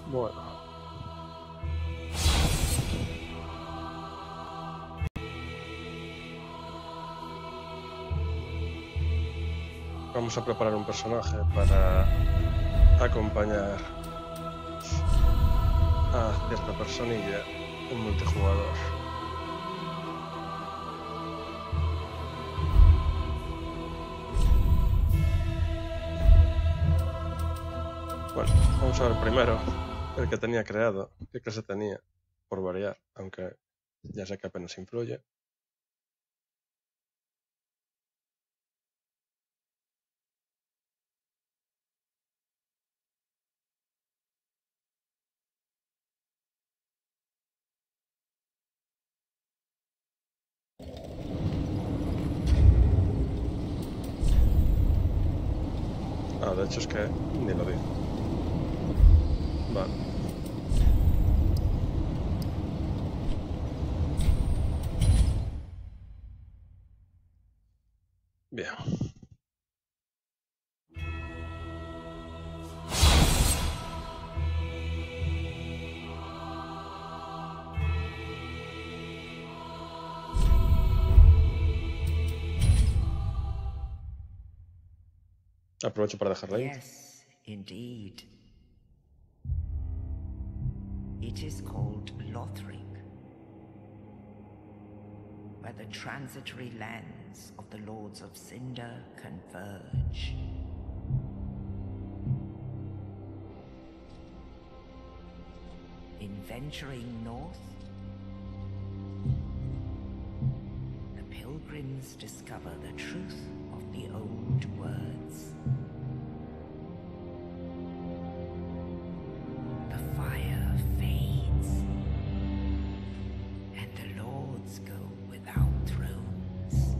Bueno. Vamos a preparar un personaje para acompañar a cierta personilla en multijugador. Bueno, vamos a ver primero el que tenía creado, qué clase tenía, por variar, aunque ya sé que apenas influye. Ah, de hecho es que ni lo digo. Vale. Bien. Aprovecho para dejarla ahí. Yes, indeed. It is called Lothric, where the transitory lands of the Lords of Cinder converge. In venturing north, the pilgrims discover the truth of the old words. The fire fades, and the lords go without thrones.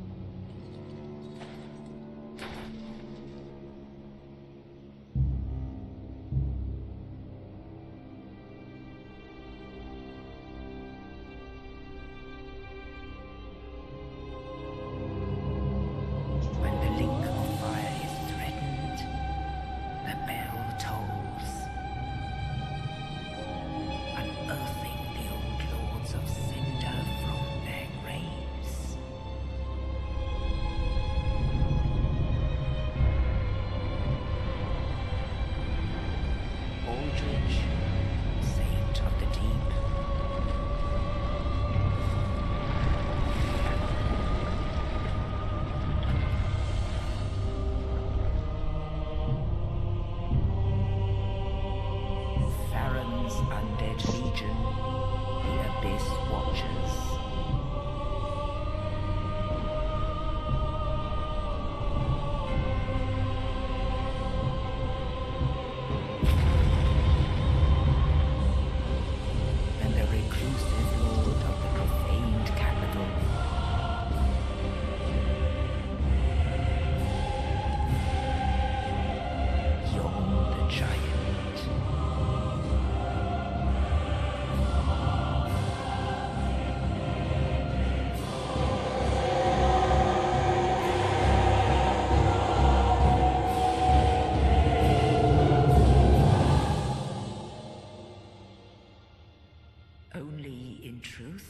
When the link of fire is threatened, the bell tolls, unearthing the old lords of Cinder from their graves. Aldrich, saint of the deep, Farron's undead legion, the Abyss Watchers. And the reclusive lord of the profaned capital. Yon the giant. Only in truth,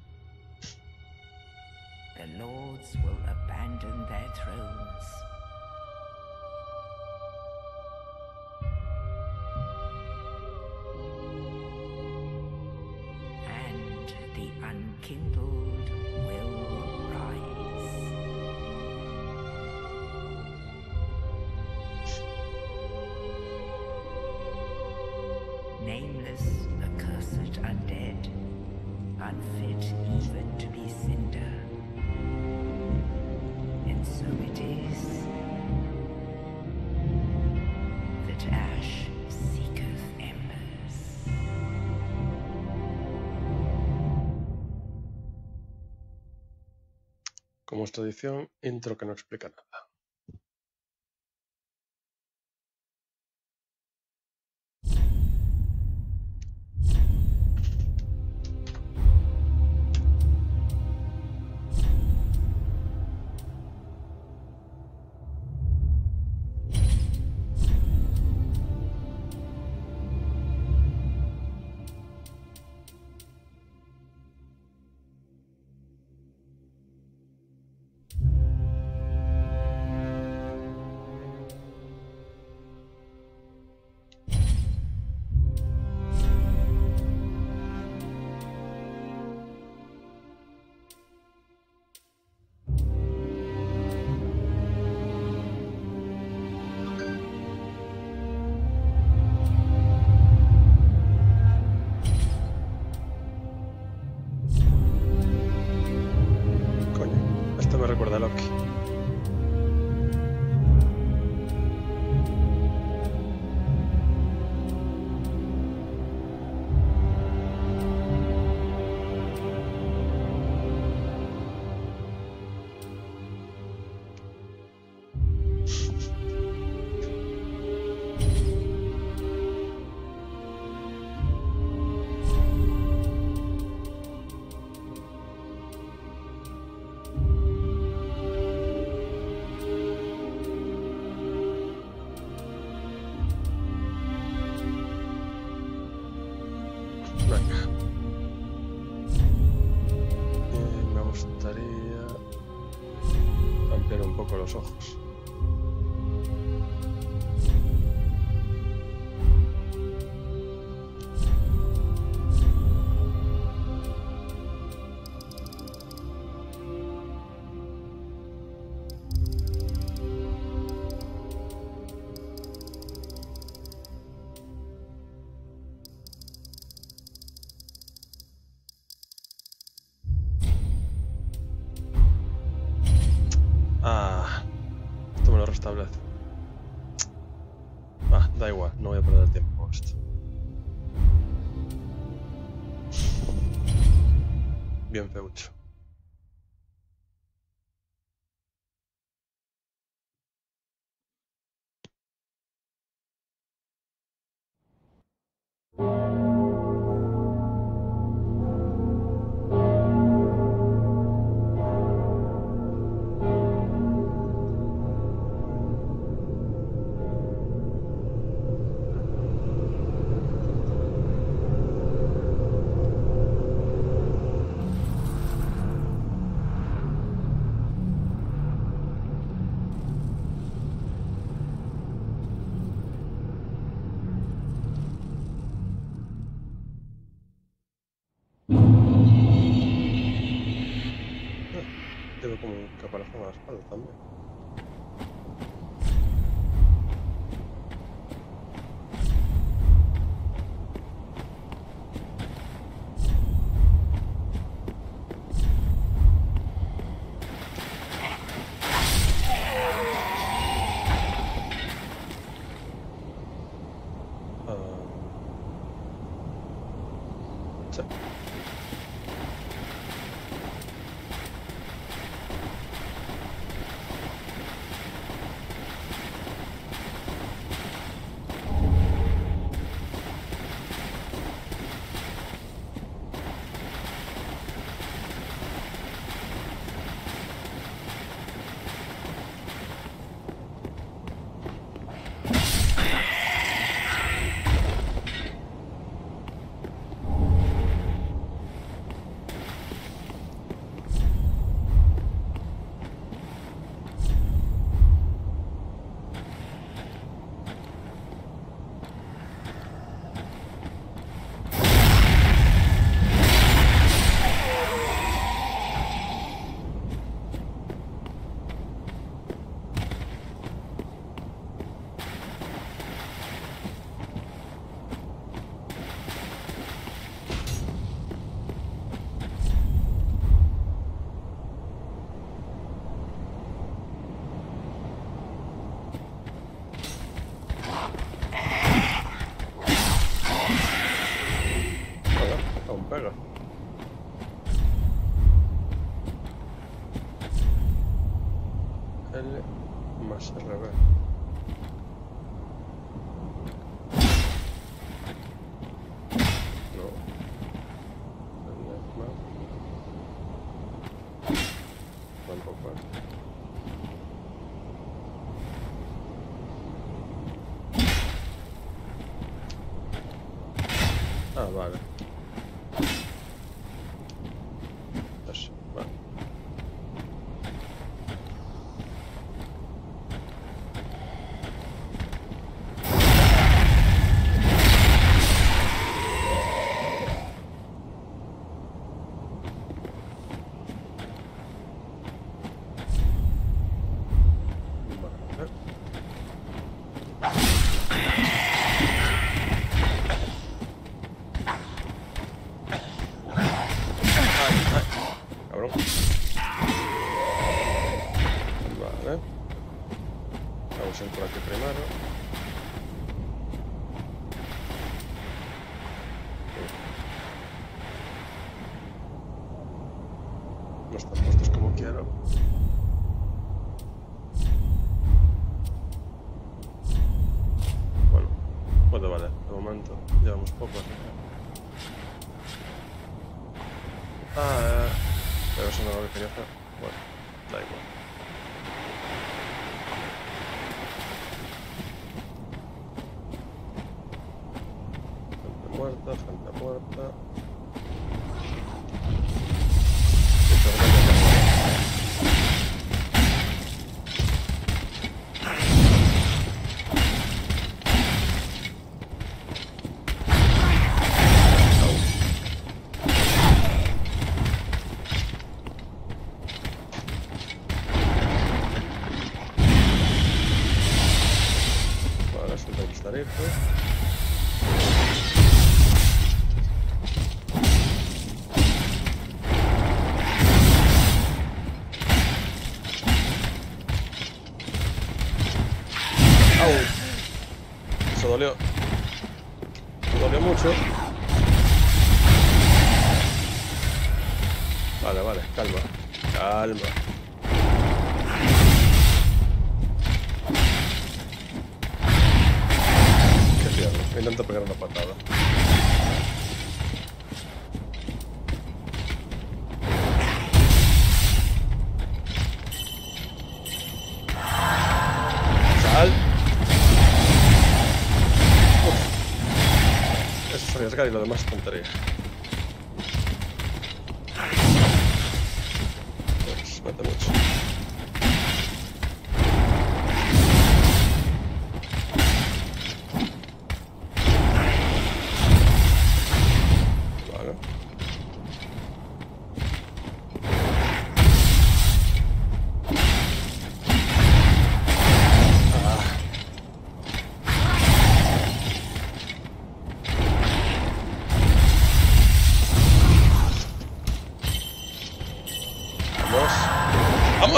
the lords will abandon their thrones. And the unkindled will rise. Nameless, accursed undead, unfit even to be cinder. And so it is that ash seeketh embers. Como es tradición, intro que no explica nada. Venga. Me gustaría ampliar un poco los ojos. Ah, esto me lo restablece. Ah, da igual, no voy a perder tiempo con esto. Bien feucho. Llevo como un caparazón a la espalda también. Sí. Aún pega. L más RB. No. Tampoco. Ah, vale. Eso, vale. Cabrón. Vale. Vamos a ir por aquí primero. No están puestos como quiero. Bueno, puede valer. De momento llevamos poco. Pero eso no es lo que quería hacer. Bueno, da igual. muerta, gente muerta. Vale, es un conquistarito. Eso dolió. Eso dolió mucho. Vale, vale, calma. Calma. Qué tierno. Intento pegar una patada. Sal. Eso es arriesgar y lo demás es tontería. Pues mete mucho. Vale. Vamos. ¡Vamos!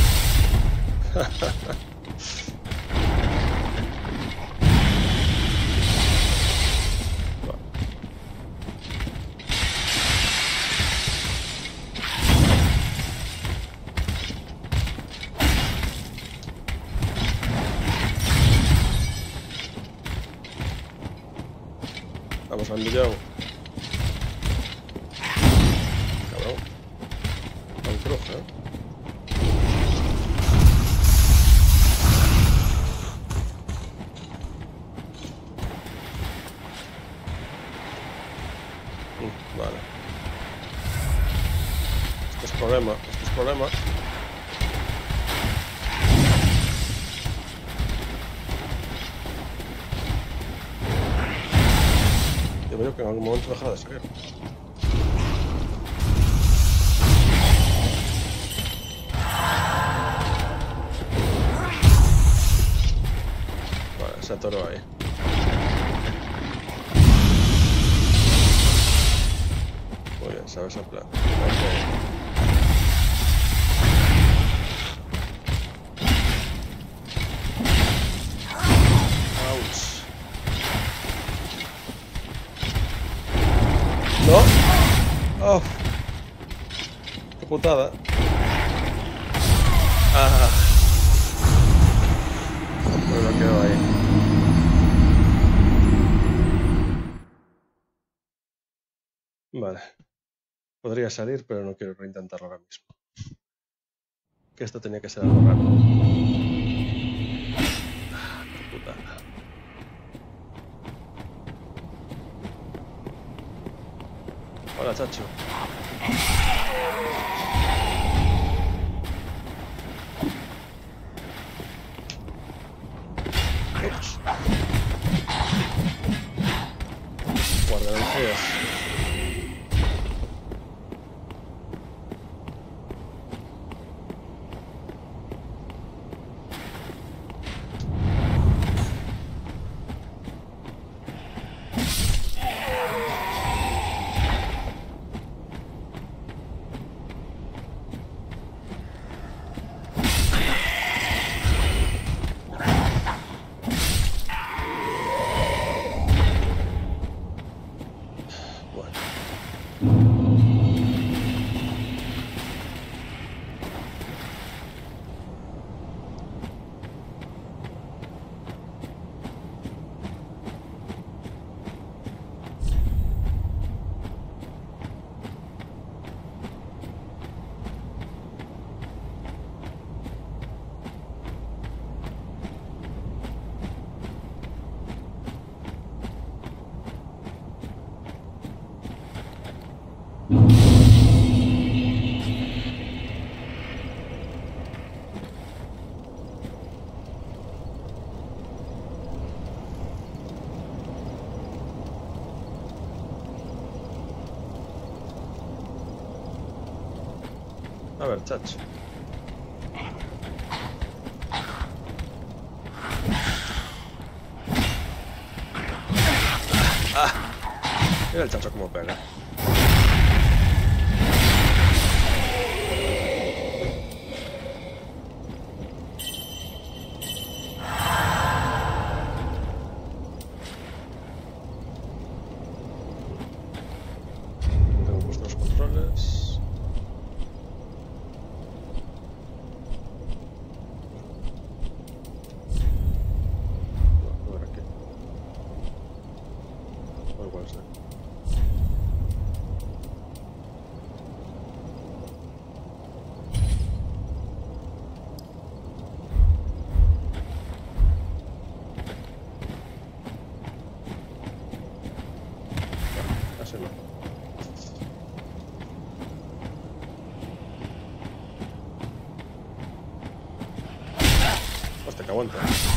Vamos al millón. Cabrón. Tan cruje, ¿eh? Vale. Esto es problema. Esto es problema. Yo veo que en algún momento dejará de salir. Vale, se atoró ahí. Muy bien, sabes el plan. Ok. ¿No? Oh. Qué putada. Ah. Me lo quedo ahí. Vale. Podría salir, pero no quiero reintentarlo ahora mismo. Que esto tenía que ser algo raro. Ah, qué putada. Hola, chacho. Ups. Guardaranjías. A ver, chacho. Mira el chacho como pega. Tengo puestos los controles. No, a ver aquí. O igual sí. Así no. Hostia, que aguanta.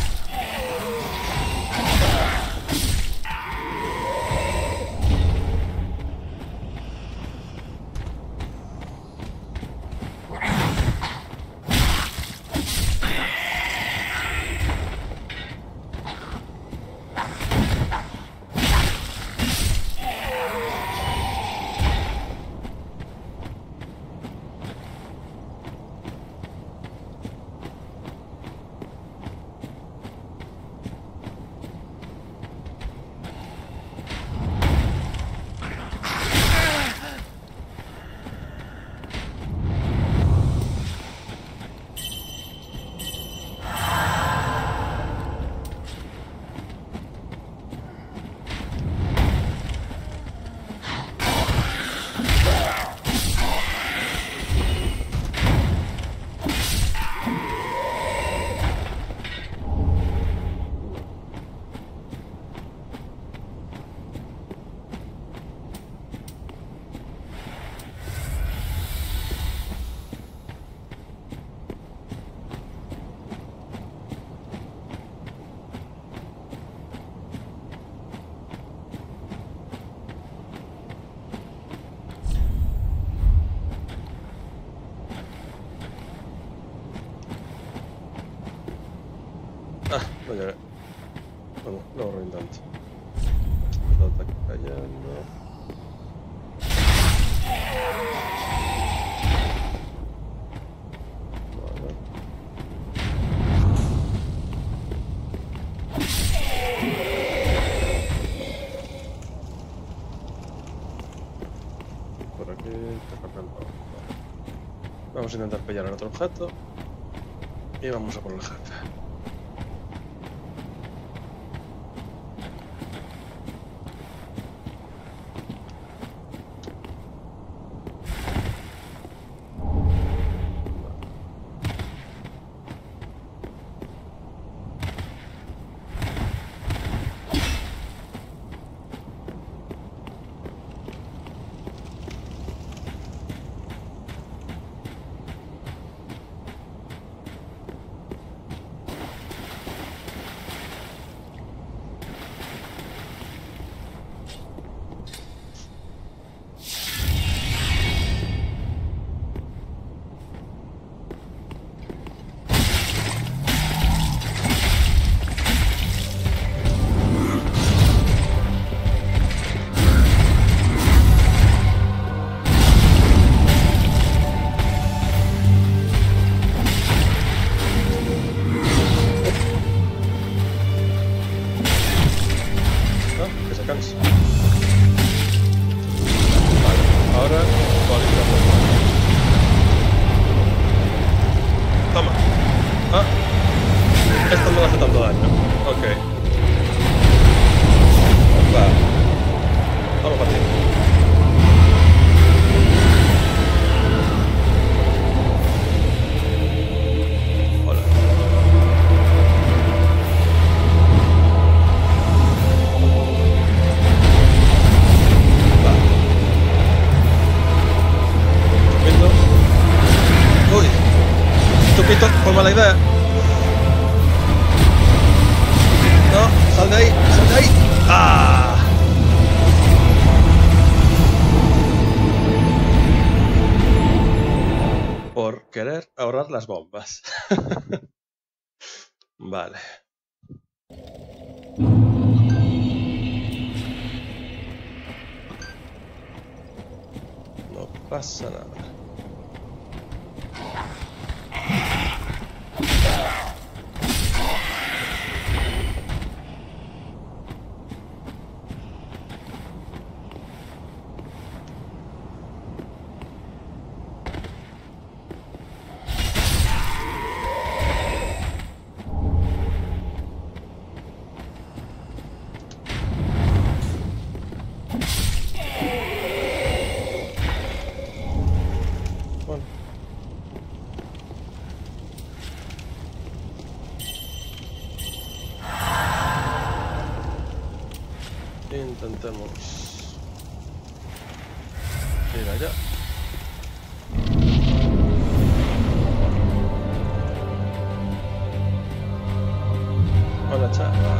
Ah, no llegué. Bueno, luego reintento. El ataque cayendo. Vale. Por aquí te cambian todo. Vale. Vamos a intentar pillar el otro objeto. Y vamos a por el jefe. Esto no hace tanto daño. Ok. Va. Vamos para ti. Hola. Va. ahorrar las bombas. Vale. No pasa nada. Intentemos ir allá. Hola, chaval.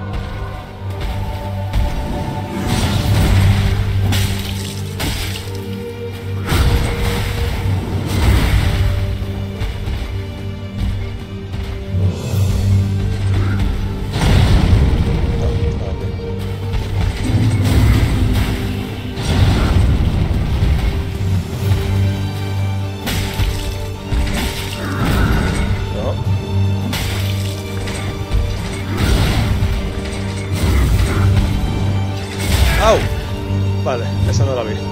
¡Au! Vale, esa no la vi.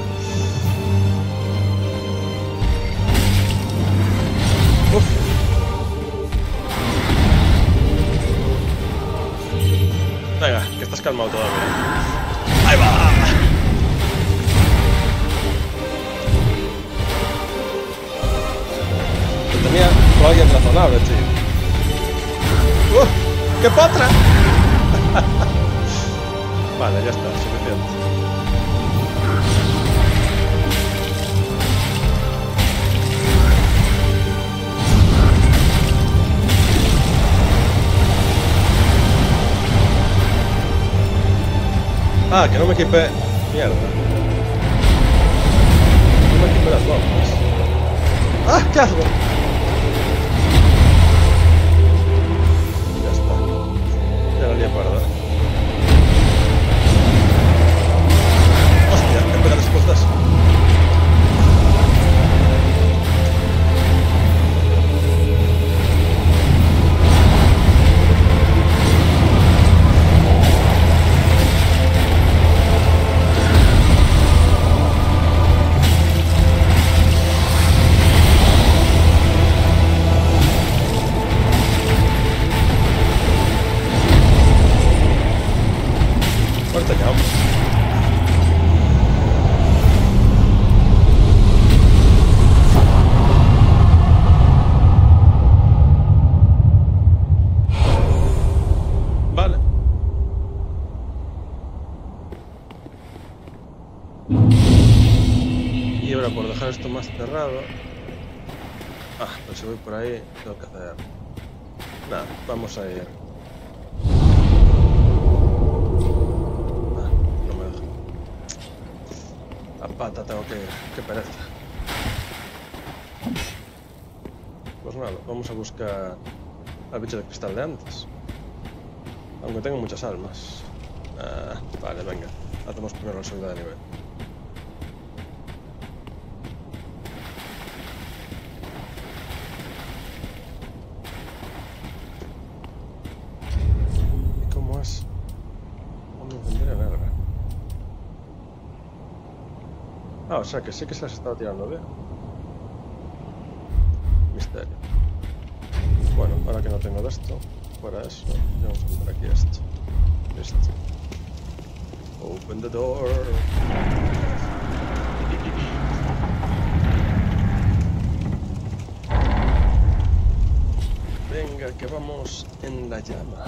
Uf. Venga, que estás calmado todavía. ¡Ahí va! Lo tenía todavía razonable, tío. ¡Qué potra! Vale, ya está, suficiente. Ah, que no me equipé. Mierda. No me equipé las bombas. ¡Ah! ¿Qué hago? Ya está. Ya la lié parda. Hostia, ¿qué pega después de eso? Ahorita ya. Vale. Y ahora por dejar esto más cerrado. Ah, pues si voy por ahí tengo que hacer. Nada, vamos a ir. A pata tengo que ir, qué pereza. Pues nada, vamos a buscar al bicho de cristal de antes. Aunque tengo muchas almas. Vale, venga. Hacemos primero la subida de nivel. ¿Y cómo es? Una incendiaria negra. Ah, o sea que sí que se las estaba tirando bien. Misterio. Bueno, ahora que no tengo de esto, fuera eso, vamos a poner aquí esto. Listo. Open the door. Venga, que vamos en la llama.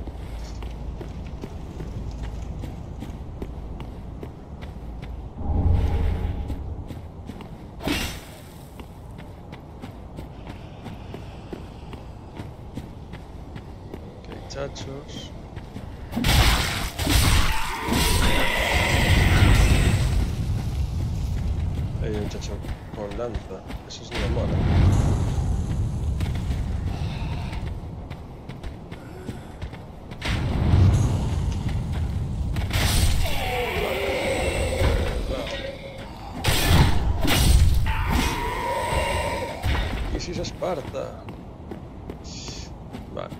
Muchachos. Hay un muchacho con lanza, eso es una mola. aparta. Vale.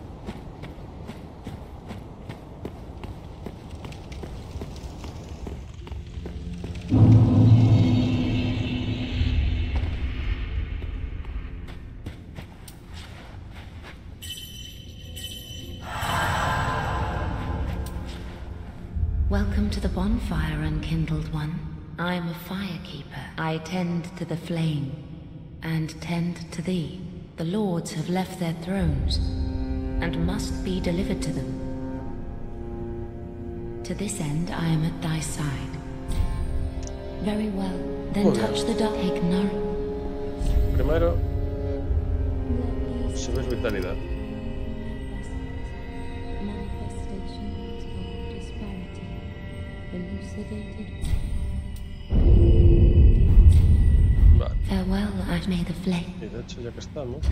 Welcome to the bonfire, unkindled one. I am a firekeeper. I tend to the flame, and tend to thee. The lords have left their thrones, and must be delivered to them. To this end, I am at thy side. Very well. Then touch the dark Ignar. Primero, subes vitalidad. Manifestations of disparity. Elucidated. Vale. Farewell, I may the flame. Y de hecho, ya que estamos,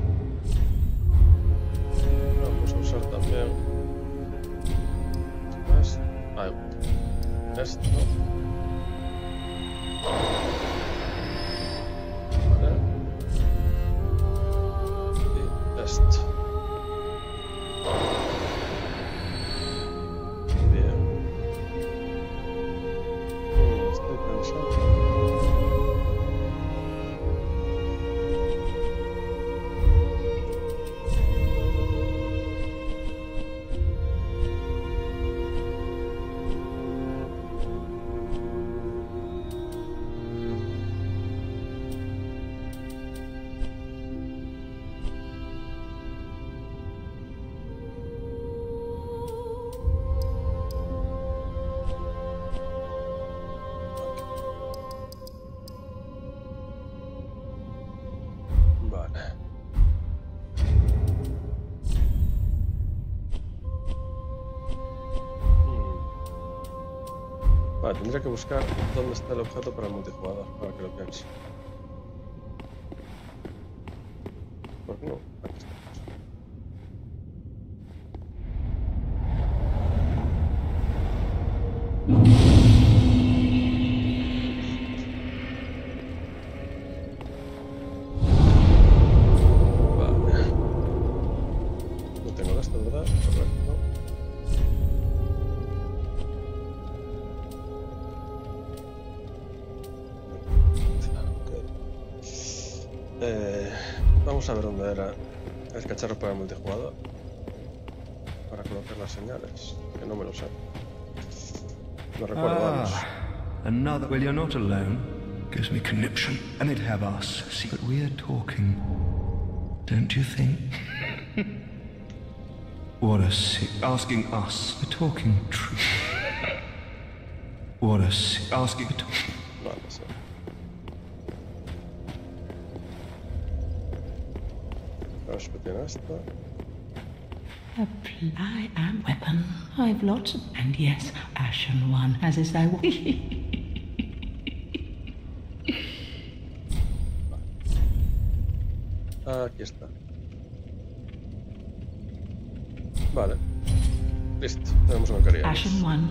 vamos a usar también esto. Vale. Y esto. Bien. Estoy pensando. Vale, tendría que buscar dónde está el objeto para el multijugador, para que lo piense. ¿Por qué no? Aquí está. Vale. No tengo de esto, ¿verdad? Correcto. Vamos a ver dónde era el cacharro para el multijugador para colocar las señales, que no me lo sé. No recuerdo, vamos. Another. Well, you're not alone. Gives me conniption. And they'd have us. See, but we're talking. Don't you think? What a sick. Asking us. We're talking truth. What a sick. Asking. Vale, sí. Vamos a meter esto. Apply and weapon. I've lots of... And yes, Ashen One has his thy... Aquí está. Vale. Listo, tenemos lo que queríamos. Ashen One.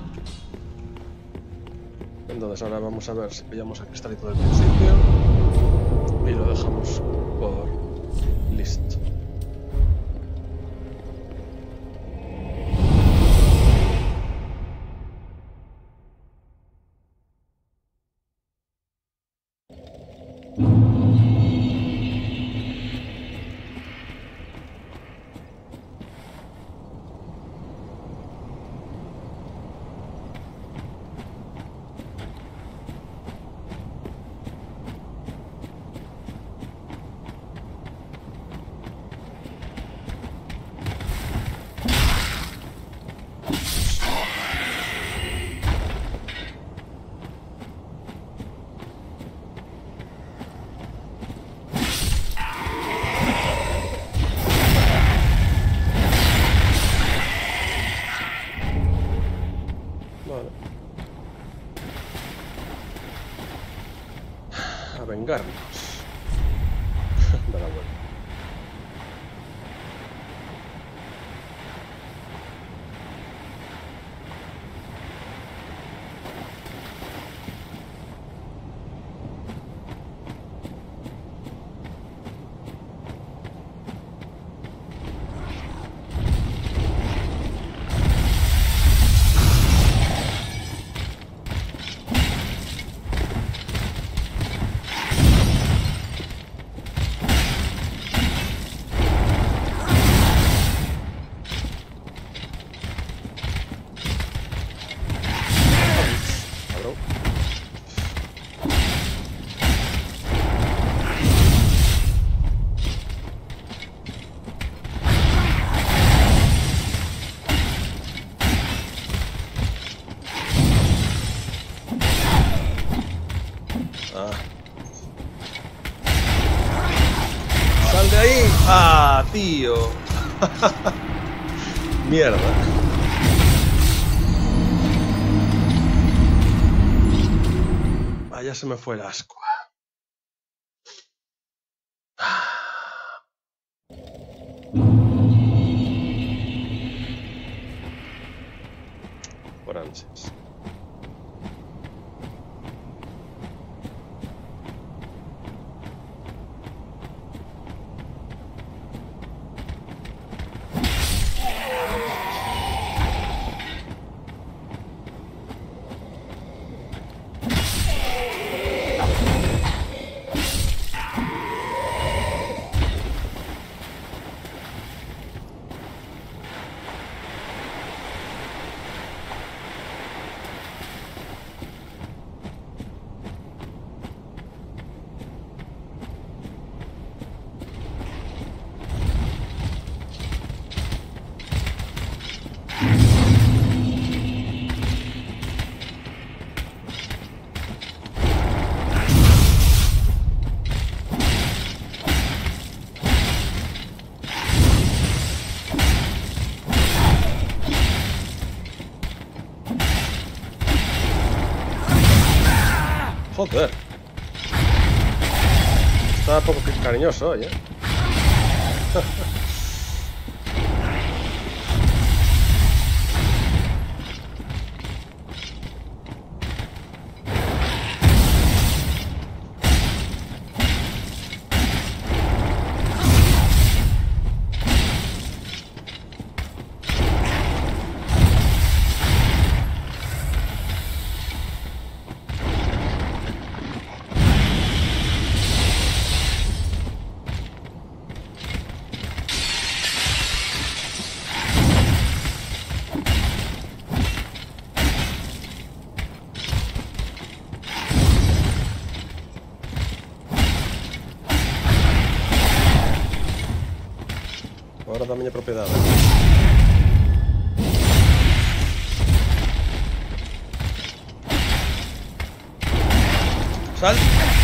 Entonces ahora vamos a ver si pillamos el cristalito del principio y lo dejamos por listo. A vengarnos de la vuelta. Ah. ¡Sal de ahí! ¡Ah, tío! Mierda. Ya se me fue el asco. Por ansias. Joder. Estaba poco cariñoso hoy, ¿eh? Ahora da a miña propiedade. Sal.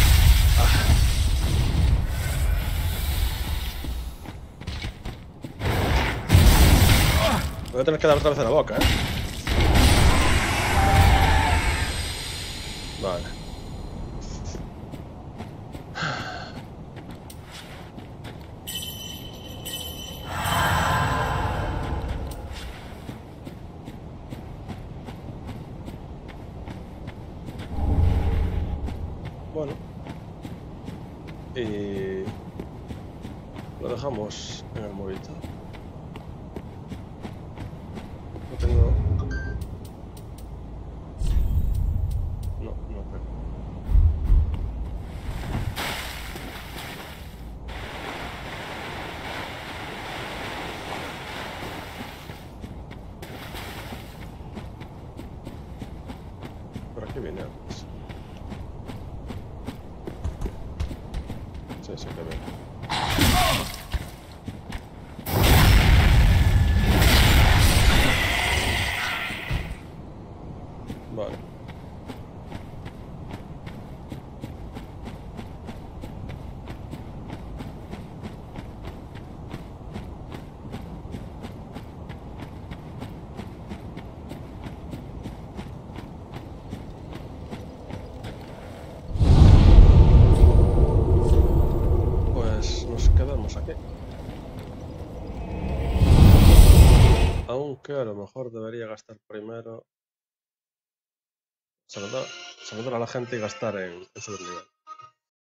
Voy a tener que dar otra vez en la boca, ¿eh? Vale. Bueno. Y lo dejamos en el movito. No tengo... No creo. Por aquí viene antes. Sí, que viene. Vale. Pues nos quedamos aquí. Aunque a lo mejor debería gastar primero. Saludar a la gente y gastar en subir nivel.